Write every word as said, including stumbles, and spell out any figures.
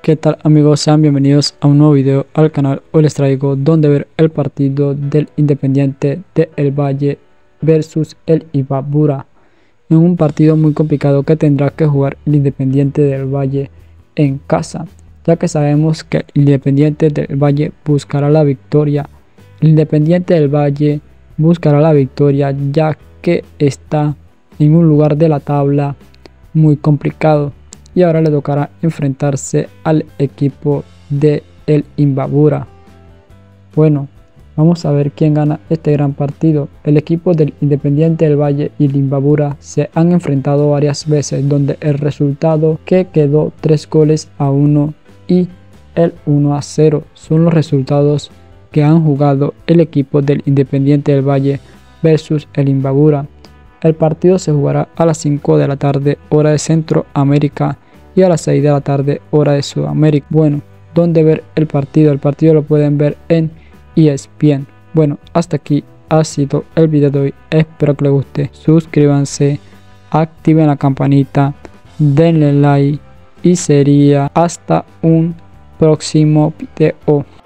¿Qué tal amigos? Sean bienvenidos a un nuevo video al canal. Hoy les traigo donde ver el partido del Independiente de El Valle versus el Imbabura, en un partido muy complicado que tendrá que jugar el Independiente del Valle en casa, ya que sabemos que el Independiente del Valle buscará la victoria. El Independiente del Valle buscará la victoria ya que está en un lugar de la tabla muy complicado. Y ahora le tocará enfrentarse al equipo de el Imbabura. Bueno, vamos a ver quién gana este gran partido. El equipo del Independiente del Valle y el Imbabura se han enfrentado varias veces, donde el resultado que quedó tres goles a uno y el uno a cero son los resultados que han jugado el equipo del Independiente del Valle versus el Imbabura. El partido se jugará a las cinco de la tarde, hora de Centroamérica, y a las seis de la tarde, hora de Sudamérica. Bueno, ¿dónde ver el partido? El partido lo pueden ver en E S P N. Bueno, hasta aquí ha sido el video de hoy. Espero que les guste. Suscríbanse, activen la campanita, denle like y sería hasta un próximo video.